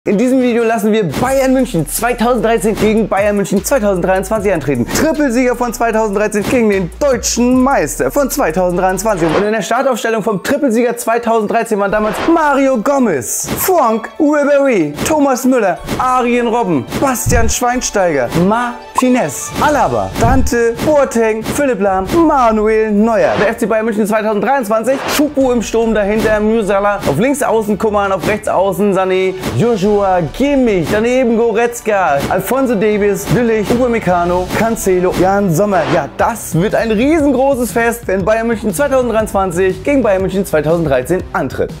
In diesem Video lassen wir Bayern München 2013 gegen Bayern München 2023 antreten. Trippelsieger von 2013 gegen den deutschen Meister von 2023. Und in der Startaufstellung vom Trippelsieger 2013 waren damals Mario Gomez, Franck Ribéry, Thomas Müller, Arjen Robben, Bastian Schweinsteiger, Martinez, Alaba, Dante, Boateng, Philipp Lahm, Manuel Neuer. Der FC Bayern München 2023, Choupo im Sturm, dahinter Musiala, auf links außen Coman, auf rechts außen Sané, Joshua Kimmich, daneben Goretzka, Alphonso Davies, Willig, Upamecano, Cancelo, Jan Sommer. Ja, das wird ein riesengroßes Fest, wenn Bayern München 2023 gegen Bayern München 2013 antritt.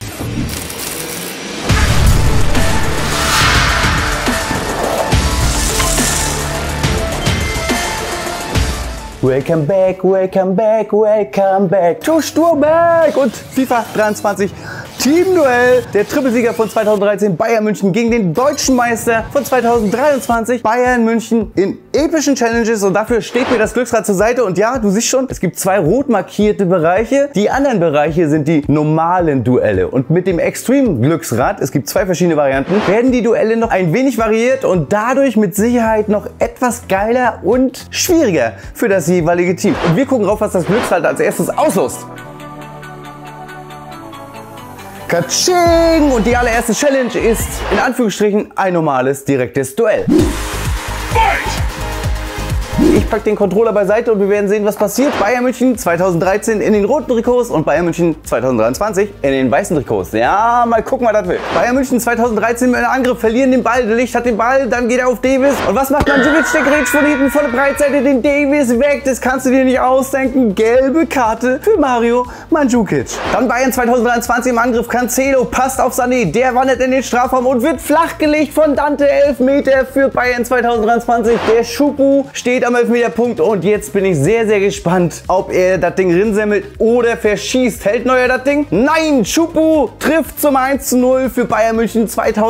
Welcome back, welcome back, welcome back to Sturmberg und FIFA 23 Teamduell. Der Trippelsieger von 2013 Bayern München gegen den deutschen Meister von 2023 Bayern München in epischen Challenges, und dafür steht mir das Glücksrad zur Seite. Und ja, du siehst schon, es gibt zwei rot markierte Bereiche. Die anderen Bereiche sind die normalen Duelle, und mit dem Extreme Glücksrad, es gibt zwei verschiedene Varianten, werden die Duelle noch ein wenig variiert und dadurch mit Sicherheit noch etwas geiler und schwieriger für das jeweilige Team. Und wir gucken drauf, was das Glücksrad als erstes auslost. Katsching! Und die allererste Challenge ist in Anführungsstrichen ein normales, direktes Duell. Ich packe den Controller beiseite und wir werden sehen, was passiert. Bayern München 2013 in den roten Trikots und Bayern München 2023 in den weißen Trikots. Ja, mal gucken, was das will. Bayern München 2013 im Angriff, verlieren den Ball. Der Licht hat den Ball, dann geht er auf Davies. Und was macht Mandzukic? Der grätscht von hinten, volle Breitseite, den Davies weg. Das kannst du dir nicht ausdenken. Gelbe Karte für Mario Mandzukic. Dann Bayern 2023 im Angriff. Cancelo passt auf Sané. Der wandert in den Strafraum und wird flachgelegt von Dante. 11 Meter für Bayern 2023. Der Choupo steht am Elfmeterpunkt, und jetzt bin ich sehr, sehr gespannt, ob er das Ding rinsemmelt oder verschießt. Hält Neuer das Ding? Nein! Choupo trifft zum 1:0 für Bayern München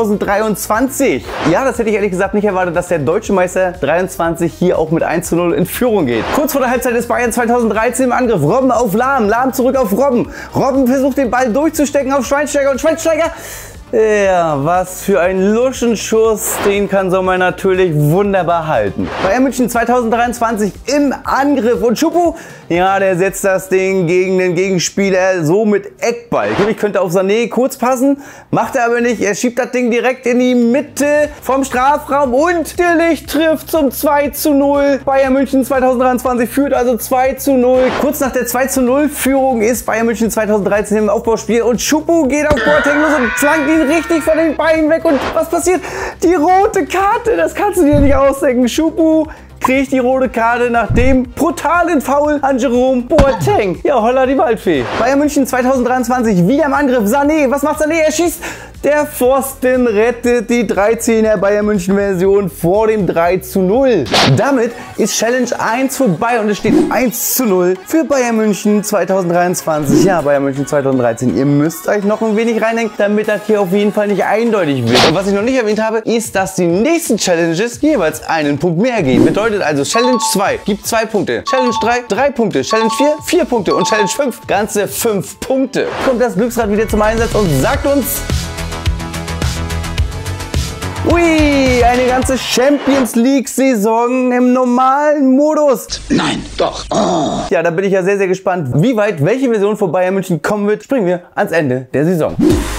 2023. Ja, das hätte ich ehrlich gesagt nicht erwartet, dass der deutsche Meister 23 hier auch mit 1:0 in Führung geht. Kurz vor der Halbzeit ist Bayern 2013 im Angriff. Robben auf Lahm, Lahm zurück auf Robben. Robben versucht den Ball durchzustecken auf Schweinsteiger, und Schweinsteiger... Ja, was für ein Luschenschuss, den kann Sommer natürlich wunderbar halten. Bayern München 2023 im Angriff, und Choupo, ja, der setzt das Ding gegen den Gegenspieler so mit Eckball. Ich könnte auf Sané kurz passen, macht er aber nicht. Er schiebt das Ding direkt in die Mitte vom Strafraum, und der Licht trifft zum 2:0. Bayern München 2023 führt also 2:0. Kurz nach der 2:0 Führung ist Bayern München 2013 im Aufbauspiel, und Choupo geht auf Boateng los und flankt ihn richtig von den Beinen weg. Und was passiert? Die rote Karte, das kannst du dir nicht ausdenken. Choupo kriegt die rote Karte nach dem brutalen Foul an Jerome Boateng. Ja, holla die Waldfee. Bayern München 2023 wieder im Angriff. Sané, was macht Sané? Er schießt. Der Pfosten rettet die 13er Bayern München Version vor dem 3:0. Damit ist Challenge 1 vorbei und es steht 1:0 für Bayern München 2023. Ja, Bayern München 2013. Ihr müsst euch noch ein wenig reindenken, damit das hier auf jeden Fall nicht eindeutig wird. Und was ich noch nicht erwähnt habe, ist, dass die nächsten Challenges jeweils einen Punkt mehr geben. Bedeutet also, Challenge 2 gibt 2 Punkte, Challenge 3 3 Punkte, Challenge 4 4 Punkte und Challenge 5 ganze 5 Punkte. Kommt das Glücksrad wieder zum Einsatz und sagt uns... Ui, eine ganze Champions League-Saison im normalen Modus. Nein, doch. Oh. Ja, da bin ich ja sehr, sehr gespannt, wie weit welche Version von Bayern München kommen wird. Springen wir ans Ende der Saison.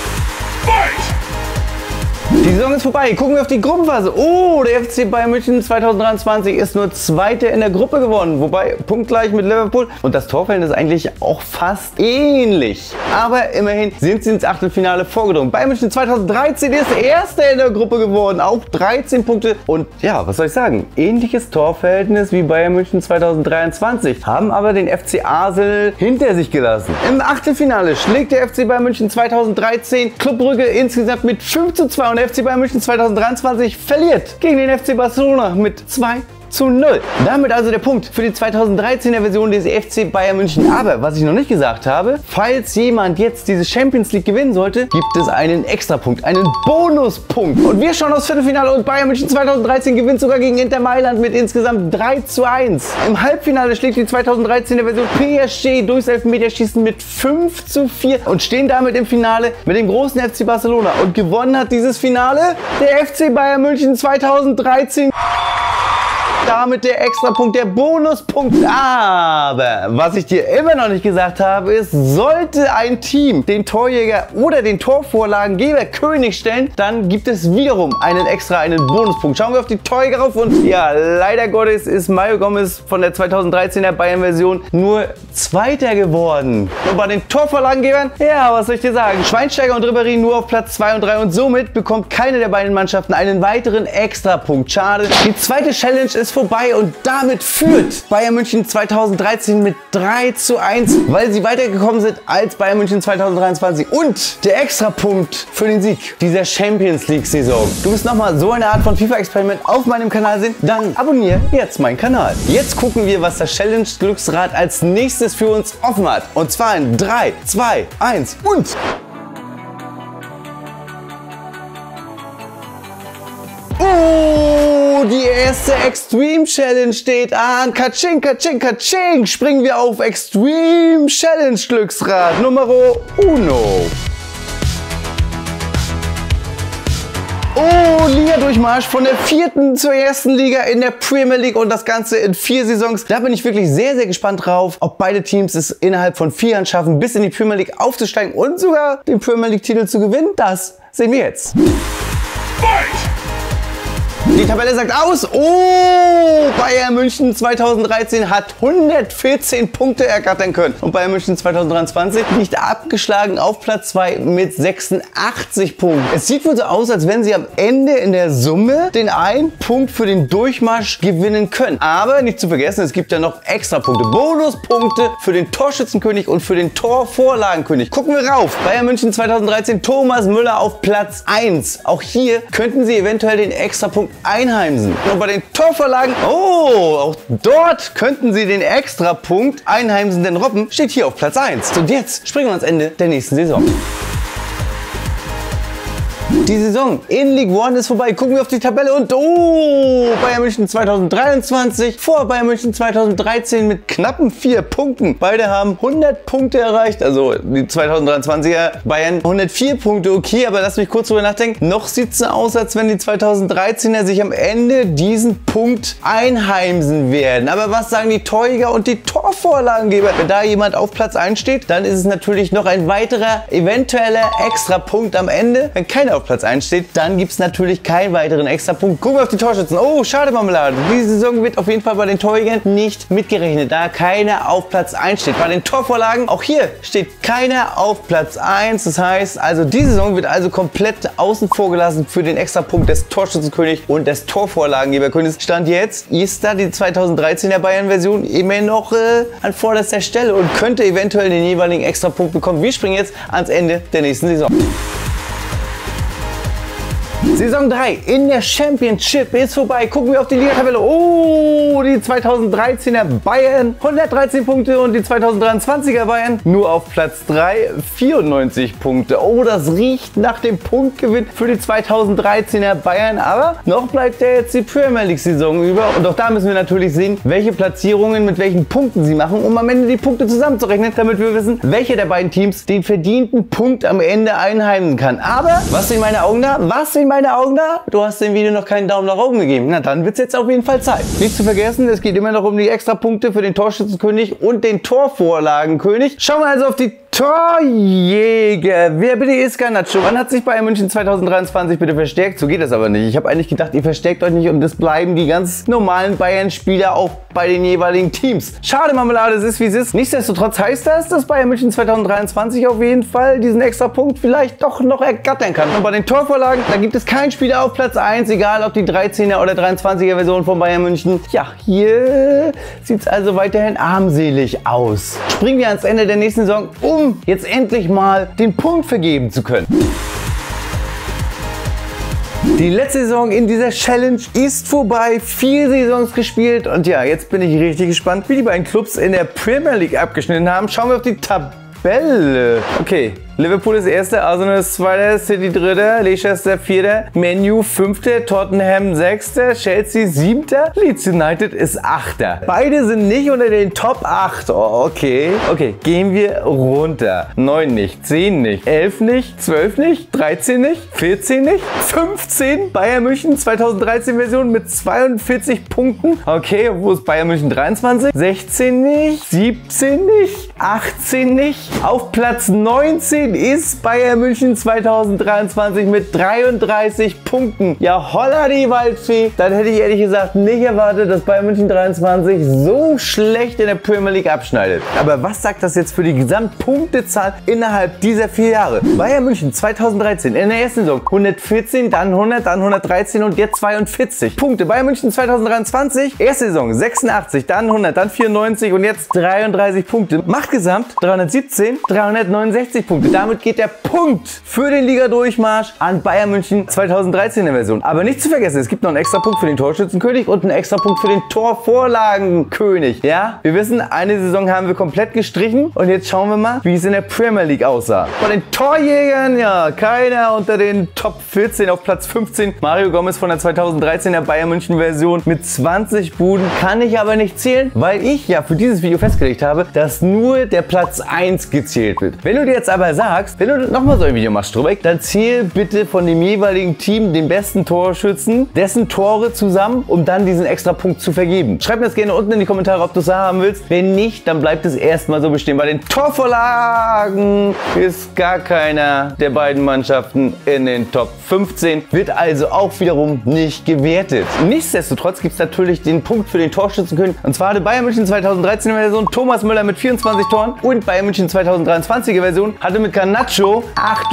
Die Saison ist vorbei. Gucken wir auf die Gruppenphase. Oh, der FC Bayern München 2023 ist nur Zweiter in der Gruppe geworden. Wobei, punktgleich mit Liverpool. Und das Torverhältnis ist eigentlich auch fast ähnlich. Aber immerhin sind sie ins Achtelfinale vorgedrungen. Bayern München 2013 ist Erster in der Gruppe geworden. Auch 13 Punkte. Und ja, was soll ich sagen? Ähnliches Torverhältnis wie Bayern München 2023. Haben aber den FC Arsenal hinter sich gelassen. Im Achtelfinale schlägt der FC Bayern München 2013 Club Brügge insgesamt mit 5:2. Und der FC Bayern München 2023 verliert gegen den FC Barcelona mit 2:1. 5:0. Damit also der Punkt für die 2013er Version des FC Bayern München. Aber was ich noch nicht gesagt habe, falls jemand jetzt diese Champions League gewinnen sollte, gibt es einen Extrapunkt, einen Bonuspunkt. Und wir schauen aufs Viertelfinale und Bayern München 2013 gewinnt sogar gegen Inter Mailand mit insgesamt 3:1. Im Halbfinale schlägt die 2013er Version PSG durchs Elfmeterschießen mit 5:4 und stehen damit im Finale mit dem großen FC Barcelona. Und gewonnen hat dieses Finale der FC Bayern München 2013. Damit der Extrapunkt, der Bonuspunkt. Aber was ich dir immer noch nicht gesagt habe, ist, sollte ein Team den Torjäger oder den Torvorlagengeber König stellen, dann gibt es wiederum einen Bonuspunkt. Schauen wir auf die Torjäger rauf und ja, leider Gottes ist Mario Gomez von der 2013er Bayern-Version nur Zweiter geworden. Und bei den Torvorlagengebern, ja, was soll ich dir sagen? Schweinsteiger und Ribéry nur auf Platz 2 und 3 und somit bekommt keine der beiden Mannschaften einen weiteren Extrapunkt. Schade. Die zweite Challenge ist vorbei und damit führt Bayern München 2013 mit 3:1, weil sie weitergekommen sind als Bayern München 2023. Und der Extrapunkt für den Sieg dieser Champions League Saison. Du willst nochmal so eine Art von FIFA-Experiment auf meinem Kanal sehen? Dann abonniere jetzt meinen Kanal. Jetzt gucken wir, was das Challenge Glücksrad als nächstes für uns offen hat. Und zwar in 3, 2, 1 und... Die erste Extreme Challenge steht an. Katsching, katsching, katsching. Springen wir auf Extreme Challenge Glücksrad Numero 1. Oh, Liga-Durchmarsch von der 4. zur 1. Liga in der Premier League und das Ganze in 4 Saisons. Da bin ich wirklich sehr, sehr gespannt drauf, ob beide Teams es innerhalb von 4 Jahren schaffen, bis in die Premier League aufzusteigen und sogar den Premier League-Titel zu gewinnen. Das sehen wir jetzt. Die Tabelle sagt aus. Oh, Bayern München 2013 hat 114 Punkte ergattern können. Und Bayern München 2023 liegt abgeschlagen auf Platz 2 mit 86 Punkten. Es sieht wohl so aus, als wenn sie am Ende in der Summe den einen Punkt für den Durchmarsch gewinnen können. Aber nicht zu vergessen, es gibt ja noch extra Punkte. Bonuspunkte für den Torschützenkönig und für den Torvorlagenkönig. Gucken wir rauf. Bayern München 2013, Thomas Müller auf Platz 1. Auch hier könnten sie eventuell den Extrapunkt einheimsen. Und bei den Torvorlagen, oh, auch dort könnten sie den Extrapunkt einheimsen, denn Robben steht hier auf Platz 1. Und jetzt springen wir ans Ende der nächsten Saison. Die Saison in League One ist vorbei. Gucken wir auf die Tabelle und oh, Bayern München 2023 vor Bayern München 2013 mit knappen 4 Punkten. Beide haben 100 Punkte erreicht. Also die 2023er Bayern 104 Punkte. Okay, aber lass mich kurz drüber nachdenken. Noch sieht es so aus, als wenn die 2013er sich am Ende diesen Punkt einheimsen werden. Aber was sagen die Torjäger und die Torvorlagengeber? Wenn da jemand auf Platz 1 steht, dann ist es natürlich noch ein weiterer eventueller Extrapunkt am Ende. Wenn keiner auf Platz 1 steht, dann gibt es natürlich keinen weiteren Extrapunkt. Gucken wir auf die Torschützen. Oh, schade Marmelade. Diese Saison wird auf jeden Fall bei den Torjägern nicht mitgerechnet, da keiner auf Platz 1 steht. Bei den Torvorlagen, auch hier steht keiner auf Platz 1. Das heißt, also die Saison wird also komplett außen vor gelassen für den Extrapunkt des Torschützenkönigs und des Torvorlagengeberkönigs. Stand jetzt ist da die 2013er Bayern-Version immer noch an vorderster Stelle und könnte eventuell den jeweiligen Extrapunkt bekommen. Wir springen jetzt ans Ende der nächsten Saison. Saison 3 in der Championship ist vorbei. Gucken wir auf die Liga-Tabelle. Oh, die 2013er Bayern 113 Punkte und die 2023er Bayern nur auf Platz 3 94 Punkte. Oh, das riecht nach dem Punktgewinn für die 2013er Bayern. Aber noch bleibt ja jetzt die Premier League-Saison über. Und auch da müssen wir natürlich sehen, welche Platzierungen mit welchen Punkten sie machen, um am Ende die Punkte zusammenzurechnen, damit wir wissen, welche der beiden Teams den verdienten Punkt am Ende einheimsen kann. Aber was sind meine Augen da? Was sind meine Augen da? Du hast dem Video noch keinen Daumen nach oben gegeben. Na dann wird es jetzt auf jeden Fall Zeit. Nicht zu vergessen, es geht immer noch um die Extrapunkte für den Torschützenkönig und den Torvorlagenkönig. Schauen wir also auf die Torjäger. Wer bitte ist Garnacho? Wann hat sich Bayern München 2023 bitte verstärkt? So geht das aber nicht. Ich habe eigentlich gedacht, ihr verstärkt euch nicht und das bleiben die ganz normalen Bayern-Spieler auch bei den jeweiligen Teams. Schade Marmelade, es ist wie es ist. Nichtsdestotrotz heißt das, dass Bayern München 2023 auf jeden Fall diesen extra Punkt vielleicht doch noch ergattern kann. Und bei den Torvorlagen, da gibt es keinen Spieler auf Platz 1, egal ob die 13er oder 23er Version von Bayern München. Ja, hier sieht es also weiterhin armselig aus. Springen wir ans Ende der nächsten Saison, um jetzt endlich mal den Punkt vergeben zu können. Die letzte Saison in dieser Challenge ist vorbei. 4 Saisons gespielt und ja, jetzt bin ich richtig gespannt, wie die beiden Clubs in der Premier League abgeschnitten haben. Schauen wir auf die Tabelle. Okay. Liverpool ist Erster, Arsenal ist Zweiter, City Dritter, Leicester Vierter, Man U Fünfter, Tottenham Sechster, Chelsea Siebter, Leeds United ist Achter. Beide sind nicht unter den Top 8. Oh, okay. Okay, gehen wir runter. 9 nicht, 10 nicht, 11 nicht, 12 nicht, 13 nicht, 14 nicht, 15. Bayern München 2013 Version mit 42 Punkten. Okay, wo ist Bayern München 23? 16 nicht, 17 nicht, 18 nicht. Auf Platz 19 ist Bayern München 2023 mit 33 Punkten. Ja, holla die Waldfee. Dann hätte ich ehrlich gesagt nicht erwartet, dass Bayern München 23 so schlecht in der Premier League abschneidet. Aber was sagt das jetzt für die Gesamtpunktezahl innerhalb dieser 4 Jahre? Bayern München 2013 in der ersten Saison 114, dann 100, dann 113 und jetzt 42 Punkte. Bayern München 2023, erste Saison 86, dann 100, dann 94 und jetzt 33 Punkte. Macht gesamt 317, 369 Punkte. Damit geht der Punkt für den Ligadurchmarsch an Bayern München 2013er Version. Aber nicht zu vergessen, es gibt noch einen extra Punkt für den Torschützenkönig und einen extra Punkt für den Torvorlagenkönig. Ja, wir wissen, eine Saison haben wir komplett gestrichen und jetzt schauen wir mal, wie es in der Premier League aussah. Bei den Torjägern, ja, keiner unter den Top 14 auf Platz 15. Mario Gomez von der 2013er Bayern München Version mit 20 Buden. Kann ich aber nicht zählen, weil ich ja für dieses Video festgelegt habe, dass nur der Platz 1 gezählt wird. Wenn du dir jetzt aber sagst, wenn du nochmal so ein Video machst, Strubek, dann zähl bitte von dem jeweiligen Team den besten Torschützen, dessen Tore zusammen, um dann diesen extra Punkt zu vergeben. Schreib mir das gerne unten in die Kommentare, ob du es haben willst. Wenn nicht, dann bleibt es erstmal so bestehen. Bei den Torvorlagen ist gar keiner der beiden Mannschaften in den Top 15, wird also auch wiederum nicht gewertet. Nichtsdestotrotz gibt es natürlich den Punkt für den Torschützenkönig. Und zwar hatte Bayern München 2013er Version Thomas Müller mit 24 Toren und Bayern München 2023er Version hatte mit Garnacho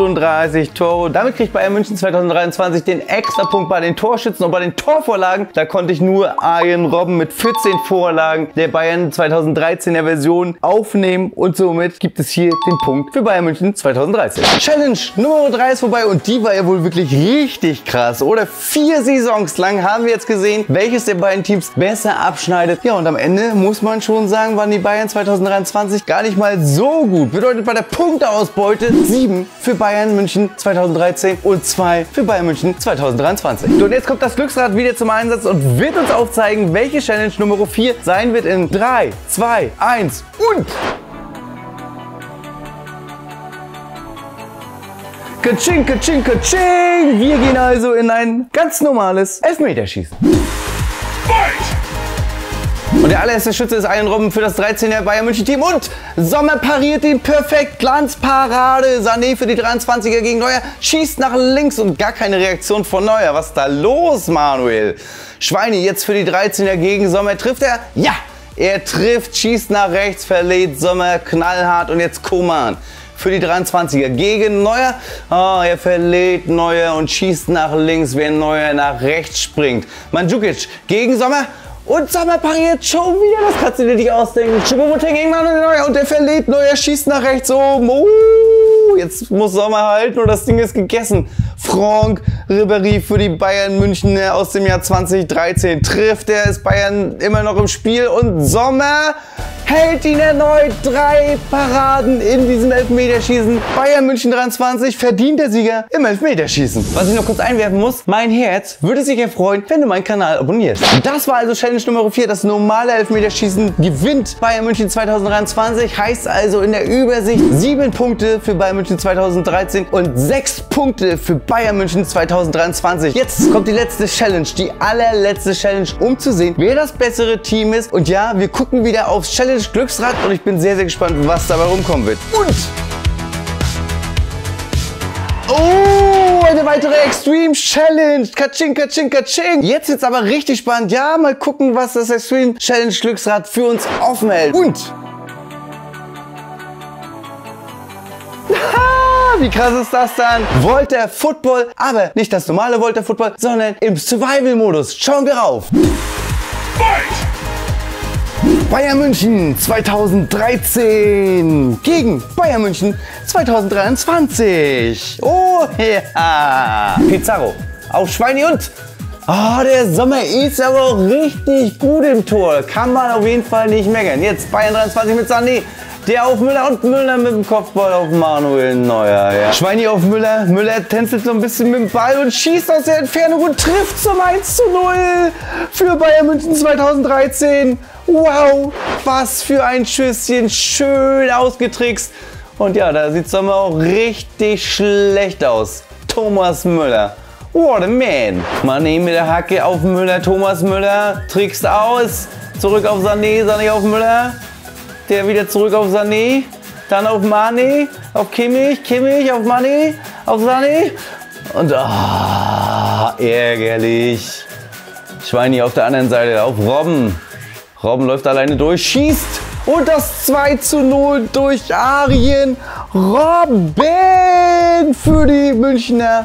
38 Tore. Damit kriegt Bayern München 2023 den Extrapunkt bei den Torschützen und bei den Torvorlagen. Da konnte ich nur Arjen Robben mit 14 Vorlagen der Bayern 2013er Version aufnehmen und somit gibt es hier den Punkt für Bayern München 2013. Challenge Nummer 3 ist vorbei und die war ja wohl wirklich richtig krass, oder? 4 Saisons lang haben wir jetzt gesehen, welches der beiden Teams besser abschneidet. Ja, und am Ende muss man schon sagen, waren die Bayern 2023 gar nicht mal so gut. Bedeutet bei der Punkteausbeute 7 für Bayern München 2013 und 2 für Bayern München 2023. So, und jetzt kommt das Glücksrad wieder zum Einsatz und wird uns aufzeigen, welche Challenge Nummer 4 sein wird in 3, 2, 1 und... Katsching, katsching, katsching! Wir gehen also in ein ganz normales Elfmeterschießen. Und der allererste Schütze ist Arjen Robben für das 13er Bayern München Team und Sommer pariert ihn perfekt, Glanzparade, Sané für die 23er gegen Neuer, schießt nach links und gar keine Reaktion von Neuer. Was ist da los, Manuel? Schweini jetzt für die 13er gegen Sommer, trifft er? Ja! Er trifft, schießt nach rechts, verlädt Sommer knallhart und jetzt Coman für die 23er gegen Neuer. Oh, er verlädt Neuer und schießt nach links, während Neuer nach rechts springt. Mandzukic gegen Sommer. Und Sommer pariert schon wieder, das kannst du dir nicht ausdenken. Choupo-Moting gegen Manuel Neuer und der verlädt Neuer, schießt nach rechts oben. Jetzt muss Sommer halten und das Ding ist gegessen. Franck Ribéry für die Bayern München aus dem Jahr 2013 trifft. Der ist Bayern immer noch im Spiel und Sommer hält ihn erneut. 3 Paraden in diesem Elfmeterschießen. Bayern München 23 verdient der Sieger im Elfmeterschießen. Was ich noch kurz einwerfen muss, mein Herz würde sich erfreuen, wenn du meinen Kanal abonnierst. Das war also Challenge Nummer 4, das normale Elfmeterschießen gewinnt Bayern München 2023. Heißt also in der Übersicht 7 Punkte für Bayern München 2013 und 6 Punkte für Bayern München 2023. Jetzt kommt die letzte Challenge, die allerletzte Challenge, um zu sehen, wer das bessere Team ist. Und ja, wir gucken wieder aufs Challenge Glücksrad und ich bin sehr, sehr gespannt, was dabei rumkommen wird. Und oh, eine weitere Extreme Challenge. Katsching, katsching, katsching. Jetzt wird's aber richtig spannend. Ja, mal gucken, was das Extreme Challenge Glücksrad für uns offen hält. Und wie krass ist das dann? Volta Football, aber nicht das normale Volta Football, sondern im Survival-Modus. Schauen wir rauf. Bayern München 2013 gegen Bayern München 2023. Oh ja! Pizarro auf Schweini und... Oh, der Sommer ist aber auch richtig gut im Tor. Kann man auf jeden Fall nicht meckern. Jetzt Bayern 23 mit Sané. Der auf Müller und Müller mit dem Kopfball auf Manuel Neuer. Ja. Schweini auf Müller. Müller tänzelt so ein bisschen mit dem Ball und schießt aus der Entfernung und trifft zum 1:0 für Bayern München 2013. Wow, was für ein Schüsschen. Schön ausgetrickst. Und ja, da sieht es doch mal auch richtig schlecht aus. Thomas Müller. What a man. Mané mit der Hacke auf Müller. Thomas Müller trickst aus. Zurück auf Sané. Sané auf Müller. Der wieder zurück auf Sané. Dann auf Mané. Auf Kimmich. Kimmich auf Mané. Auf Sané. Und ärgerlich. Schweini auf der anderen Seite. Auf Robben. Robben läuft alleine durch. Schießt. Und das 2:0 durch Arjen Robben für die Münchner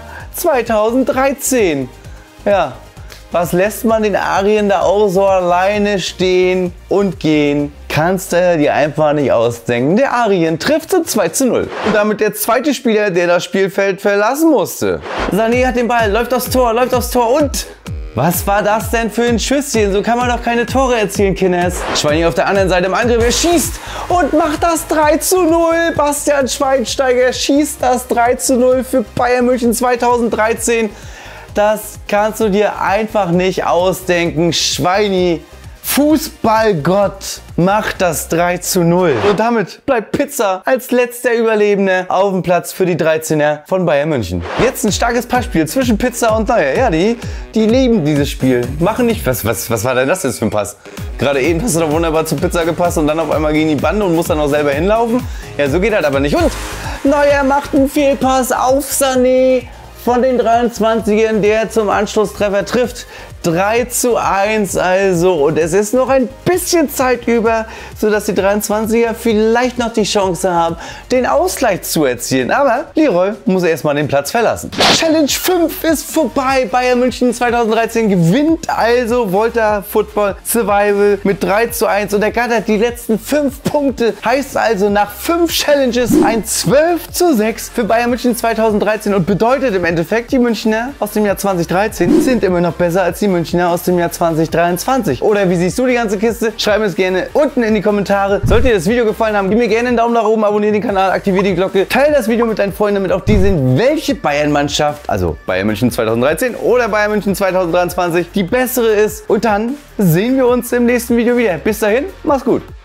2013. Ja, was lässt man den Arjen da auch so alleine stehen und gehen? Kannst du dir einfach nicht ausdenken. Der Arjen trifft zum 2:0. Und damit der zweite Spieler, der das Spielfeld verlassen musste. Sané hat den Ball, läuft aufs Tor und... Was war das denn für ein Schüsschen? So kann man doch keine Tore erzielen, Kinders. Schweini auf der anderen Seite im Angriff. Er schießt und macht das 3:0. Bastian Schweinsteiger schießt das 3:0 für Bayern München 2013. Das kannst du dir einfach nicht ausdenken. Schweini, Fußballgott, macht das 3:0. Und damit bleibt Pizza als letzter Überlebender auf dem Platz für die 13er von Bayern München. Jetzt ein starkes Passspiel zwischen Pizza und Neuer. Ja, die lieben dieses Spiel. Machen nicht... Was war denn das jetzt für ein Pass? Gerade eben hast du doch wunderbar zu Pizza gepasst und dann auf einmal gegen die Bande und musst dann auch selber hinlaufen. Ja, so geht halt aber nicht. Und Neuer macht einen Fehlpass auf Sané von den 23ern, der zum Anschlusstreffer trifft. 3:1 also, und es ist noch ein bisschen Zeit über, sodass die 23er vielleicht noch die Chance haben, den Ausgleich zu erzielen. Aber Leroy muss erstmal den Platz verlassen. Challenge 5 ist vorbei. Bayern München 2013 gewinnt also Volta Football Survival mit 3:1 und ergattert die letzten 5 Punkte. Heißt also nach 5 Challenges ein 12:6 für Bayern München 2013 und bedeutet im Endeffekt, die Münchner aus dem Jahr 2013 sind immer noch besser als die Münchner aus dem Jahr 2023. Oder wie siehst du die ganze Kiste? Schreib es gerne unten in die Kommentare. Sollte dir das Video gefallen haben, gib mir gerne einen Daumen nach oben, abonniere den Kanal, aktiviere die Glocke, teile das Video mit deinen Freunden, damit auch die sehen, welche Bayern-Mannschaft, also Bayern München 2013 oder Bayern München 2023, die bessere ist. Und dann sehen wir uns im nächsten Video wieder. Bis dahin, mach's gut.